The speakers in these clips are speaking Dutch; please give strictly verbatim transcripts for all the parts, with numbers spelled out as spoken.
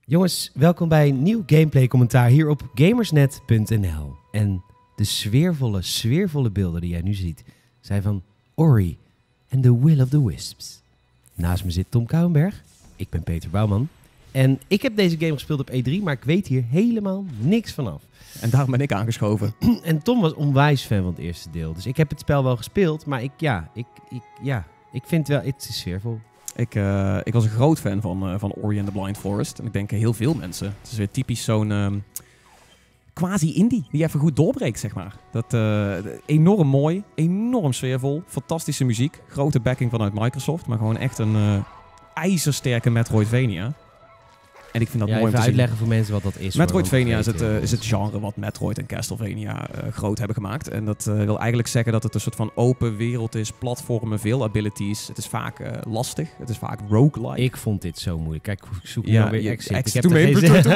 Jongens, welkom bij een nieuw gameplay commentaar hier op gamersnet punt n l. En de sfeervolle, sfeervolle beelden die jij nu ziet zijn van Ori en The Will of the Wisps. Naast me zit Tom Kouwenberg, ik ben Peter Bouwman. En ik heb deze game gespeeld op E drie, maar ik weet hier helemaal niks vanaf. En daarom ben ik aangeschoven. En Tom was onwijs fan van het eerste deel. Dus ik heb het spel wel gespeeld, maar ik, ja, ik, ik, ja, ik vind wel, het is sfeervol. Ik, uh, ik was een groot fan van, uh, van Ori and the Blind Forest. En ik denk heel veel mensen. Het is weer typisch zo'n um, quasi-indie die even goed doorbreekt, zeg maar. Dat uh, enorm mooi, enorm sfeervol, fantastische muziek. Grote backing vanuit Microsoft, maar gewoon echt een uh, ijzersterke Metroidvania. En ik vind dat ja, mooi om te zien. uitleggen voor mensen wat dat is. Metroidvania is het, uh, is het genre wat Metroid en Castlevania uh, groot hebben gemaakt. En dat uh, wil eigenlijk zeggen dat het een soort van open wereld is, platformen, veel abilities. Het is vaak uh, lastig, het is vaak roguelike. Ik vond dit zo moeilijk. Kijk, ik zoek ja, nou weer je, exit. exit. Ik heb er geen zin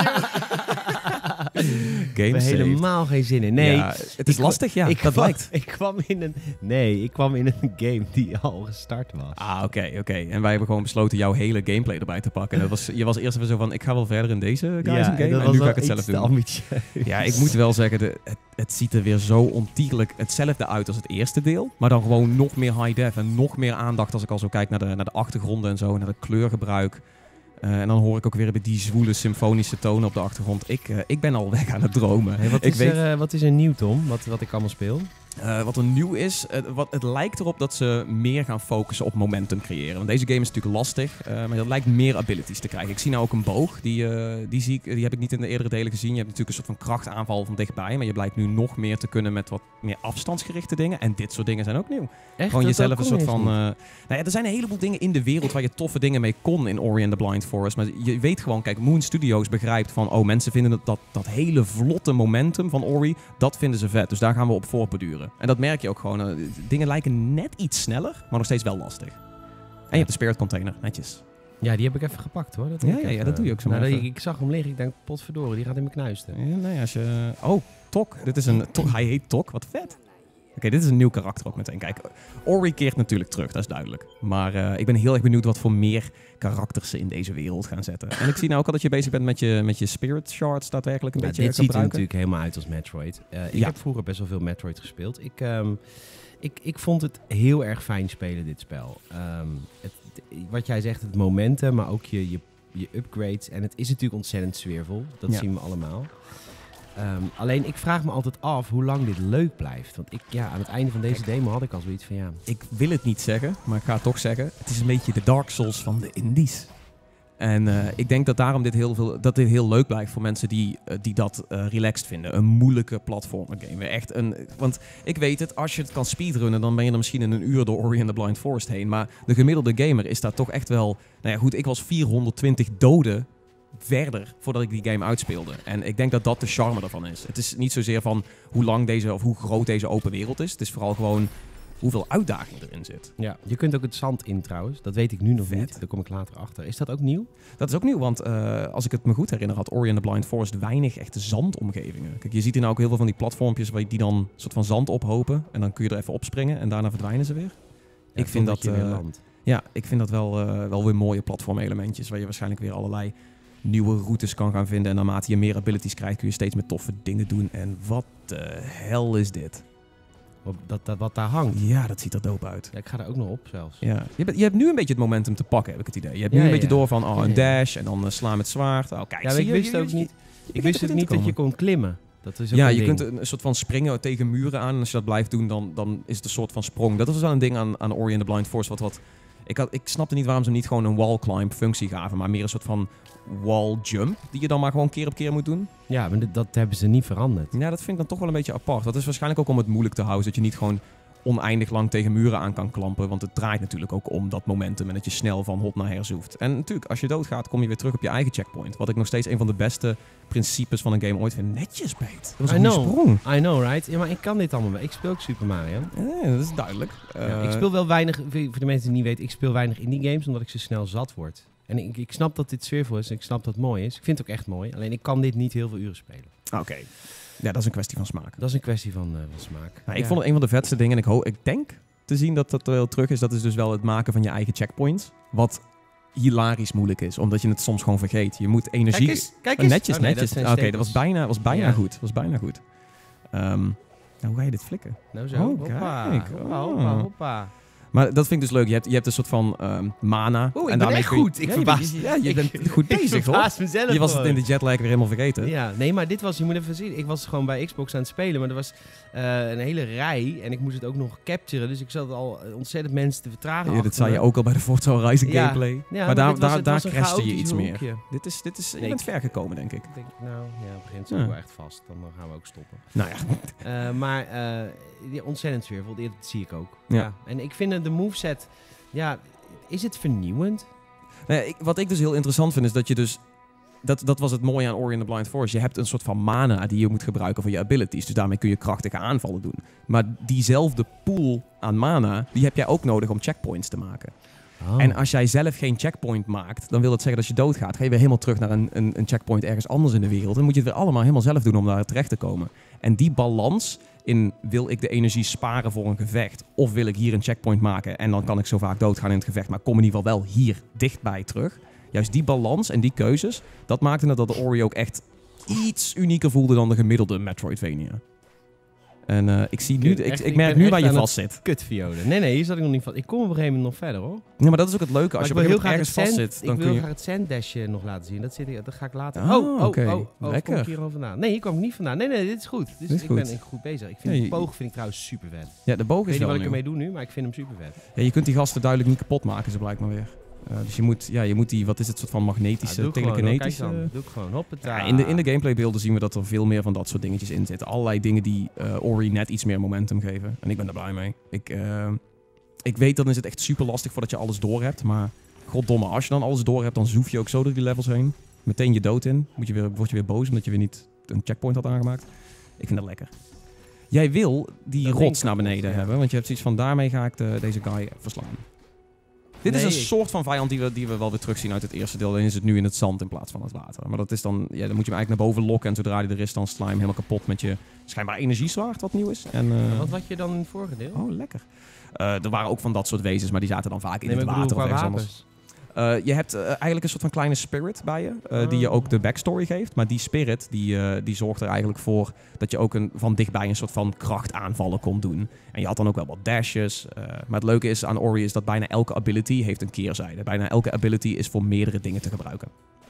Game er helemaal geen zin in. Nee, ja, het is ik, lastig, ja. Ik dat kwam, lijkt. Ik kwam in een... Nee, ik kwam in een game die al gestart was. Ah, oké, okay, oké. Okay. En wij hebben gewoon besloten jouw hele gameplay erbij te pakken. En dat was, je was eerst even zo van, ik ga wel verder in deze guys ja, game. En, en nu ga ik het zelf doen. Ambitieus. Ja, ik moet wel zeggen, de, het, het ziet er weer zo ontiegelijk hetzelfde uit als het eerste deel. Maar dan gewoon nog meer high def en nog meer aandacht als ik al zo kijk naar de, naar de achtergronden en zo. Naar het kleurgebruik. Uh, en dan hoor ik ook weer die zwoele symfonische tonen op de achtergrond. Ik, uh, ik ben al weg aan het dromen. Hey, wat, ik is weet... er, uh, wat is er nieuw, Tom? Wat, wat ik allemaal speel? Uh, wat er nieuw is, uh, wat, het lijkt erop dat ze meer gaan focussen op momentum creëren. Want deze game is natuurlijk lastig, uh, maar het lijkt meer abilities te krijgen. Ik zie nou ook een boog, die, uh, die, zie ik, die heb ik niet in de eerdere delen gezien. Je hebt natuurlijk een soort van krachtaanval van dichtbij, maar je blijkt nu nog meer te kunnen met wat meer afstandsgerichte dingen. En dit soort dingen zijn ook nieuw. Echt? Gewoon dat jezelf een soort van... Uh, nou ja, er zijn een heleboel dingen in de wereld waar je toffe dingen mee kon in Ori and the Blind Forest. Maar je weet gewoon, kijk, Moon Studios begrijpt van, oh, mensen vinden dat, dat, dat hele vlotte momentum van Ori, dat vinden ze vet. Dus daar gaan we op voortborduren. En dat merk je ook gewoon. Uh, dingen lijken net iets sneller, maar nog steeds wel lastig. En je hebt de spirit container, netjes. Ja, die heb ik even gepakt, hoor. Dat ja, ja, ja, ja, dat doe je ook zo nou, maar ik, ik zag hem liggen, ik denk, potverdorie, die gaat in mijn knuisten. Ja, nee, als je... Oh, Tok. Dit is een... Tok. Hij heet Tok, wat vet. Oké, okay, dit is een nieuw karakter ook meteen. Kijk, Ori keert natuurlijk terug, dat is duidelijk. Maar uh, ik ben heel erg benieuwd wat voor meer karakters ze in deze wereld gaan zetten. En ik zie nou ook al dat je bezig bent met je, met je spirit shards daadwerkelijk een ja, beetje dit ziet er gebruiken. natuurlijk helemaal uit als Metroid. Uh, ik ja. heb vroeger best wel veel Metroid gespeeld. Ik, um, ik, ik vond het heel erg fijn spelen, dit spel. Um, het, wat jij zegt, het momentum, maar ook je, je, je upgrades. En het is natuurlijk ontzettend sfeervol. Dat ja. zien we allemaal. Um, alleen ik vraag me altijd af hoe lang dit leuk blijft. Want ik, ja, aan het einde van deze demo had ik al zoiets van ja... Ik wil het niet zeggen, maar ik ga het toch zeggen. Het is een beetje de Dark Souls van de indies. En uh, ik denk dat daarom dit heel, veel, dat dit heel leuk blijft voor mensen die, uh, die dat uh, relaxed vinden. Een moeilijke platformer game. Echt een, want ik weet het, als je het kan speedrunnen, dan ben je er misschien in een uur door Ori and the Blind Forest heen. Maar de gemiddelde gamer is daar toch echt wel... Nou ja, goed, ik was vierhonderdtwintig doden verder voordat ik die game uitspeelde. En ik denk dat dat de charme ervan is. Het is niet zozeer van hoe lang deze of hoe groot deze open wereld is. Het is vooral gewoon hoeveel uitdaging erin zit. Ja, je kunt ook het zand in trouwens. Dat weet ik nu nog Vet. niet. Daar kom ik later achter. Is dat ook nieuw? Dat is ook nieuw, want uh, als ik het me goed herinner had Ori and the Blind Forest weinig echte zandomgevingen. Kijk, je ziet hier nou ook heel veel van die platformpjes waar die dan een soort van zand ophopen. En dan kun je er even opspringen en daarna verdwijnen ze weer. Ja, ik vind dat, dat uh, ja, ik vind dat wel, uh, wel weer mooie platformelementjes waar je waarschijnlijk weer allerlei nieuwe routes kan gaan vinden. En naarmate je meer abilities krijgt, kun je steeds meer toffe dingen doen. En wat de hel is dit? Dat, dat, wat daar hangt. Ja, dat ziet er dope uit. Ja, ik ga er ook nog op zelfs. Ja. Je, je hebt nu een beetje het momentum te pakken, heb ik het idee. Je hebt nu ja, een beetje ja. door van oh, een ja, ja. dash en dan uh, slaan met zwaard. Oh, kijk, ja, zie ik je, wist je, ook je, niet, je ik wist ook niet dat je kon klimmen. Dat is ook ja, een je ding. kunt een soort van springen tegen muren aan. En als je dat blijft doen, dan, dan is het een soort van sprong. Dat was wel een ding aan, aan Ori and the Blind Forest. Wat, wat, ik, had, ik snapte niet waarom ze niet gewoon een wall climb functie gaven. Maar meer een soort van wall jump. Die je dan maar gewoon keer op keer moet doen. Ja, maar dat, dat hebben ze niet veranderd. Ja, dat vind ik dan toch wel een beetje apart. Dat is waarschijnlijk ook om het moeilijk te houden. Dat je niet gewoon oneindig lang tegen muren aan kan klampen. Want het draait natuurlijk ook om dat momentum. En dat je snel van hot naar her zoeft. En natuurlijk, als je doodgaat, kom je weer terug op je eigen checkpoint. Wat ik nog steeds een van de beste principes van een game ooit vind. Netjes, Peet. Dat was een goede sprong. I know, right? Ja, maar ik kan dit allemaal. Ik speel ook Super Mario. Ja, dat is duidelijk. Ja, uh, ik speel wel weinig, voor de mensen die het niet weten, ik speel weinig indie games omdat ik ze snel zat word. En ik, ik snap dat dit sfeervol is en ik snap dat het mooi is. Ik vind het ook echt mooi. Alleen ik kan dit niet heel veel uren spelen. Oké. Okay. Ja, dat is een kwestie van smaak. Dat is een kwestie van, uh, van smaak. Nou, ja. Ik vond het een van de vetste dingen. En ik, ho- ik denk te zien dat dat wel terug is. Dat is dus wel het maken van je eigen checkpoints. Wat hilarisch moeilijk is. Omdat je het soms gewoon vergeet. Je moet energie... Kijk eens, kijk Oh, eens. netjes, Oh, nee, netjes. dat Oké, zijn okay, dat was bijna, was bijna Ja. goed. was bijna goed. Um, nou, hoe ga je dit flikken? Nou zo, Oh, hoppa, kijk. hoppa, Oh. hoppa, hoppa. Maar dat vind ik dus leuk. Je hebt, je hebt een soort van um, mana. Oeh, ik en ben daarmee echt kun je- goed. Ik ja, je verbaas- bent- Ja, je bent goed Ik bezig, hoor. verbaas mezelf Je was het gewoon. in de jetlag weer helemaal vergeten. Ja, nee, maar dit was, je moet even zien. Ik was gewoon bij Xbox aan het spelen, maar er was uh, een hele rij en ik moest het ook nog capturen. Dus ik zat al ontzettend mensen te vertragen. Ja, dat achter zei je me. ook al bij de Forza Horizon Ja. gameplay. Ja, maar maar daar, dit was- daar, het daar was een crashte je chaotisch iets meer. hoekje. Dit is, dit is, je Nee, bent ik- ver gekomen, denk ik. Ik denk, nou ja, het begint Ja. zo wel echt vast. Dan gaan we ook stoppen. Nou ja, Uh, maar uh, die ontzettend sfeervol, dat zie ik ook. Ja. Ja. En ik vind de moveset, ja, is het vernieuwend? Nee, ik, wat ik dus heel interessant vind, is dat je dus... Dat, dat was het mooie aan Ori and the Blind Forest. Je hebt een soort van mana die je moet gebruiken voor je abilities. Dus daarmee kun je krachtige aanvallen doen. Maar diezelfde pool aan mana, die heb jij ook nodig om checkpoints te maken. Oh. En als jij zelf geen checkpoint maakt, dan wil dat zeggen dat je doodgaat. Ga je weer helemaal terug naar een, een, een checkpoint ergens anders in de wereld. Dan moet je het weer allemaal helemaal zelf doen om daar terecht te komen. En die balans in, wil ik de energie sparen voor een gevecht? Of wil ik hier een checkpoint maken en dan kan ik zo vaak doodgaan in het gevecht, maar kom in ieder geval wel hier dichtbij terug. Juist die balans en die keuzes, dat maakte het dat de Ori ook echt iets unieker voelde dan de gemiddelde Metroidvania. En uh, ik zie nu, Ik ben ik, echt- ik ik merk ben nu echt waar je aan het- vast zit. Kut, Fiode. Nee, nee, hier zat ik nog niet van. Ik kom op een gegeven moment nog verder, hoor. Ja, maar dat is ook het leuke. Als Maar je ik op wil een heel gegeven graag moment het ergens vast sand, zit, ik dan wil kun je... graag het sanddashje nog laten zien. Dat, zit ik, dat ga ik later. Ah, oh, oh, oké. oh, oh, Lekker. kom ik hier al vandaan? Nee, hier kwam ik niet vandaan. Nee, nee, dit is goed. Dus Dit is ik goed. ben ik goed bezig. Ik vind Ja, die je- poog vind ik trouwens super vet. Ja, de boog Ik is weet niet wel wat ik nieuw. ermee doe nu, maar ik vind hem super vet. Ja, je kunt die gasten duidelijk niet kapot maken, ze blijkt maar weer. Uh, dus je moet, ja, je moet die, wat is het, soort van magnetische, doe ik gewoon, hoor. Kijk telekinetische... dan. Doe ik gewoon. Hoppata. Ja, in, de, in de gameplaybeelden zien we dat er veel meer van dat soort dingetjes in zitten. Allerlei dingen die uh, Ori net iets meer momentum geven. En ik ben er blij mee. Ik, uh, ik weet, dan is het echt super lastig voordat je alles door hebt. Maar goddomme, als je dan alles door hebt, dan zoef je ook zo door die levels heen. Meteen je dood in. Moet je weer, word je weer boos omdat je weer niet een checkpoint had aangemaakt. Ik vind dat lekker. Jij wil die Dat rots ding naar kapot, beneden ja. hebben. Want je hebt zoiets van, daarmee ga ik de, deze guy verslaan. Dit Nee, is een ik- soort van vijand die we, die we wel weer terugzien uit het eerste deel. Dan is het nu in het zand in plaats van het water. Maar dat is dan, ja, dan moet je hem eigenlijk naar boven lokken. En zodra hij er is, dan sla je hem helemaal kapot met je schijnbaar energiezwaard wat nieuw is. En, uh, Wat had je dan in het vorige deel? oh, lekker. Uh, er waren ook van dat soort wezens, maar die zaten dan vaak in Nee, het maar ik water bedoel, of qua ergens anders. wapens. Uh, je hebt uh, eigenlijk een soort van kleine spirit bij je, uh, die je ook de backstory geeft. Maar die spirit, die, uh, die zorgt er eigenlijk voor dat je ook een, van dichtbij een soort van krachtaanvallen kon doen. En je had dan ook wel wat dashes. Uh, maar het leuke is aan Ori is dat bijna elke ability heeft een keerzijde. Bijna elke ability is voor meerdere dingen te gebruiken.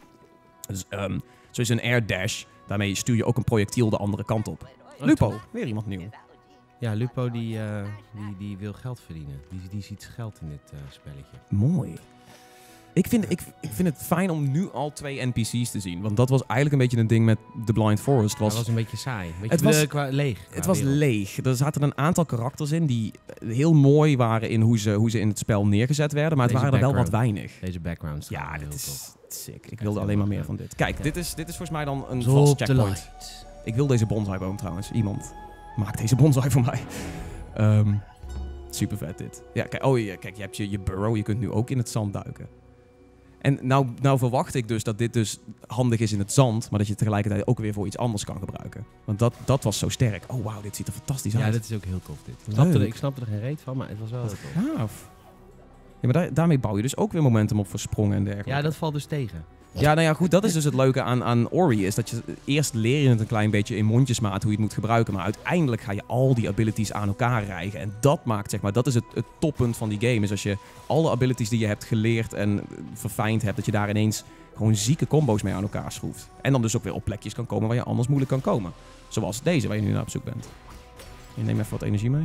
Dus um, zo is een air dash, daarmee stuur je ook een projectiel de andere kant op. Oh, Lupo, tof. weer iemand nieuw. Ja, Lupo die, uh, die, die wil geld verdienen. Die, die ziet geld in dit uh, spelletje. Mooi. Ik vind, ik, ik vind het fijn om nu al twee N P C's te zien. Want dat was eigenlijk een beetje een ding met The Blind Forest. Het Was, was een beetje saai. Een beetje Het was- uh, qua leeg. qua het was wereld. leeg. Er zaten een aantal karakters in die heel mooi waren in hoe ze, hoe ze in het spel neergezet werden. Maar het Deze waren er wel wat background. weinig. Deze backgrounds. Ja, heel dit tof. is sick. Ik echt wilde heel alleen maar erg meer gaaf. van dit. Kijk, Ja. dit, is, dit is volgens mij dan een Zo vast op de checkpoint. light. Ik wil deze bonsaiboom trouwens. Iemand maakt deze bonsai voor mij. Um, super vet dit. Ja, kijk, oh, ja, kijk, je hebt je, je burrow. Je kunt nu ook in het zand duiken. En nou, nou verwacht ik dus dat dit dus handig is in het zand, maar dat je het tegelijkertijd ook weer voor iets anders kan gebruiken. Want dat, dat was zo sterk. Oh wauw, dit ziet er fantastisch Ja, uit. dit is ook heel tof dit. Ik snapte, er, Leuk. ik snapte er geen reet van, maar het was wel heel Wat tof. gaaf. Ja, maar daar, daarmee bouw je dus ook weer momentum op voor sprongen en dergelijke. Ja, dat valt dus tegen. Ja, nou ja, goed, dat is dus het leuke aan, aan Ori, is dat je eerst leer je het een klein beetje in mondjesmaat hoe je het moet gebruiken, maar uiteindelijk ga je al die abilities aan elkaar rijgen. En dat maakt, zeg maar, dat is het, het toppunt van die game, is als je alle abilities die je hebt geleerd en verfijnd hebt, dat je daar ineens gewoon zieke combo's mee aan elkaar schroeft. En dan dus ook weer op plekjes kan komen waar je anders moeilijk kan komen. Zoals deze, waar je nu naar op zoek bent. Je neemt even wat energie mee.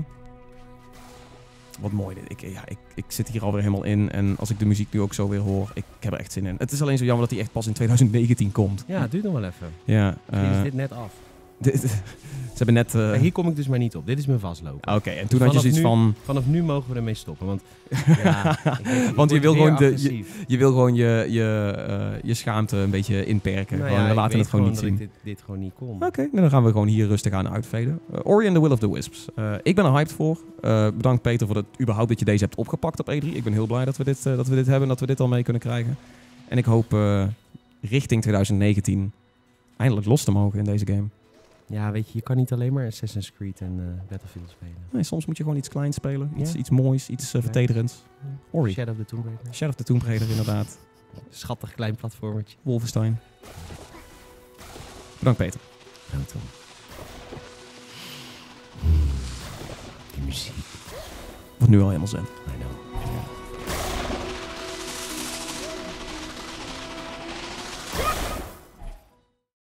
Wat mooi dit. Ik, ja, ik, ik zit hier alweer helemaal in. En als ik de muziek nu ook zo weer hoor, ik, ik heb er echt zin in. Het is alleen zo jammer dat hij echt pas in twintig negentien komt. Ja, het duurt nog wel even. Ja. Misschien Uh, is dit net af. dit, ze hebben net... Uh, Ja, hier kom ik dus maar niet op. Dit is mijn vastlopen. Oké, okay, en toen had je Vanaf zoiets nu- van... Vanaf nu mogen we ermee stoppen. Want, ja, ik, ik Want je word wil weer gewoon de- agressief. Je wil gewoon je, je, uh, je schaamte een beetje inperken. Nou Gewoon, ja, we ik laten weet het gewoon niet dat zien. ik dit, dit gewoon niet kon. Oké, okay, dan gaan we gewoon hier rustig aan uitveden. Uh, Ori and the Will of the Wisps. Uh, ik ben er hyped voor. Uh, bedankt Peter voor het überhaupt dat je deze hebt opgepakt op E drie. Ik ben heel blij dat we dit, uh, dat we dit hebben en dat we dit al mee kunnen krijgen. En ik hoop uh, richting twintig negentien eindelijk los te mogen in deze game. Ja, weet je, je kan niet alleen maar Assassin's Creed en uh, Battlefield spelen. Nee, soms moet je gewoon iets kleins spelen. Iets, Ja. iets moois, iets uh, vertederends. Ori. Shadow of the Tomb Raider. Shadow of the Tomb Raider, inderdaad. Schattig klein platformertje. Wolfenstein. Bedankt, Peter. Bedankt, Tom. Die muziek. Wordt nu al helemaal zen.